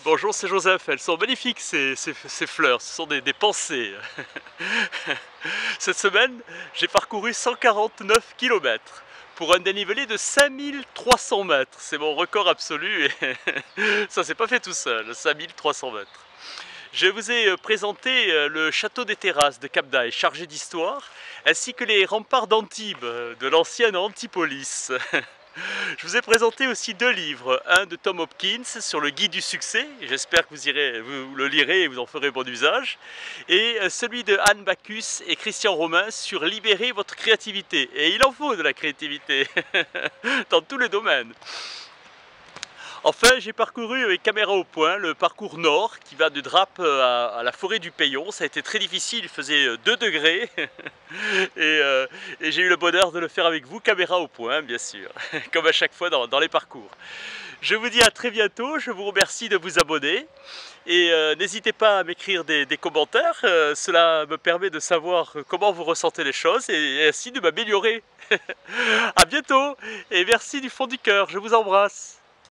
Bonjour, c'est Joseph. Elles sont magnifiques ces fleurs, ce sont des pensées. Cette semaine, j'ai parcouru 149 km pour un dénivelé de 5300 mètres. C'est mon record absolu et ça s'est pas fait tout seul, 5300 mètres. Je vous ai présenté le château des Terrasses de Cap d'Aille, chargé d'histoire, ainsi que les remparts d'Antibes, de l'ancienne Antipolis. Je vous ai présenté aussi deux livres, un de Tom Hopkins sur le guide du succès, j'espère que vous le lirez et vous en ferez bon usage, et celui de Anne Bacchus et Christian Romain sur libérer votre créativité. Et il en faut de la créativité, dans tous les domaines. Enfin, j'ai parcouru avec caméra au point le parcours nord qui va de Drape à la forêt du Paillon. Ça a été très difficile, il faisait 2 degrés et j'ai eu le bonheur de le faire avec vous, caméra au point bien sûr, comme à chaque fois dans les parcours. Je vous dis à très bientôt, je vous remercie de vous abonner et n'hésitez pas à m'écrire des commentaires, cela me permet de savoir comment vous ressentez les choses et ainsi de m'améliorer. À bientôt et merci du fond du cœur, je vous embrasse.